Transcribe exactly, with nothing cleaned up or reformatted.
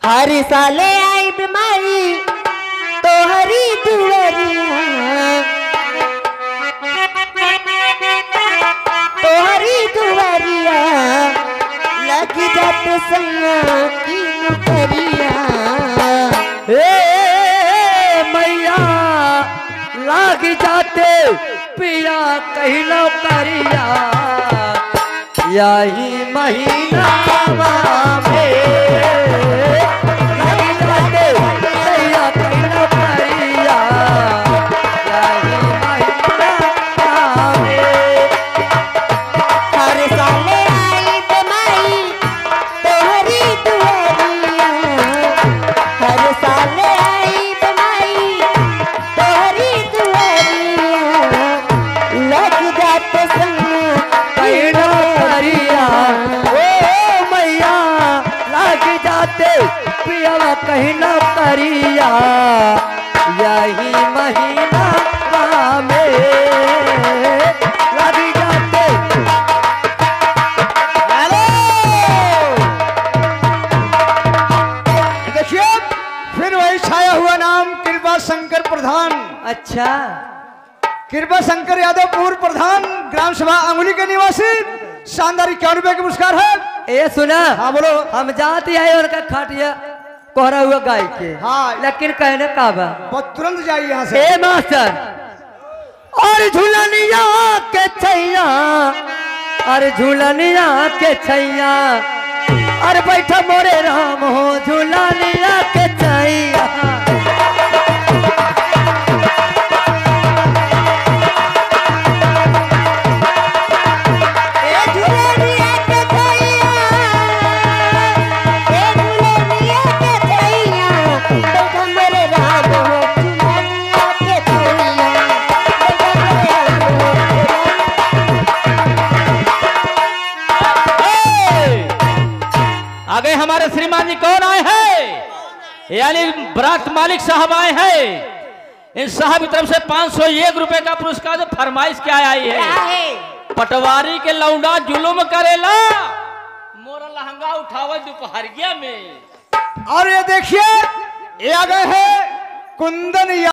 हर साले आई बीमारी तो हरी दुआरिया तो हरी दुआरिया लग जाते सैया की नौकरिया। मैया लाग जाते पिया कहीं नौकरिया यही महीना में लाग जाते पिया कहीं नौकरिया यही महीना में। हर साले आई बीमारी तो हरी दुआरिया हर साले आई बीमारी तो हरी दुआरिया लग जाते सैया कहीं नौकरिया। ओ मैया लाग जाते पिया कहीं नौकरिया यही महीना में लग जाते। हेलो देखिए फिर वही छाया हुआ नाम कृपा शंकर प्रधान। अच्छा कृपा शंकर यादव पूर्व प्रधान ग्राम सभा अंगुली के निवासी शानदार इक्यावन रुपए के पुरस्कार है। ये सुना हाँ बोलो। हम जाते आए उनका खाटिया कोहरा हुआ गाय के हाँ लेकिन कहने का बा बहुत तुरंत जाइए यहाँ से। ए मास्टर और झूलनिया के छैया अरे झूलनिया के छैया अरे बैठा मोरे राम हो झूलनिया के छैया। आगे हमारे श्रीमान जी कौन आए हैं यानी बरात मालिक साहब आए हैं। इन साहब की तरफ से पाँच सौ एक रुपए का पुरस्कार जो फरमाइश क्या आई है पटवारी के लौंडा जुलुम करेला मोरा लहंगा उठावा दोपहरिया में। और ये देखिए ये आ गए हैं कुंदन।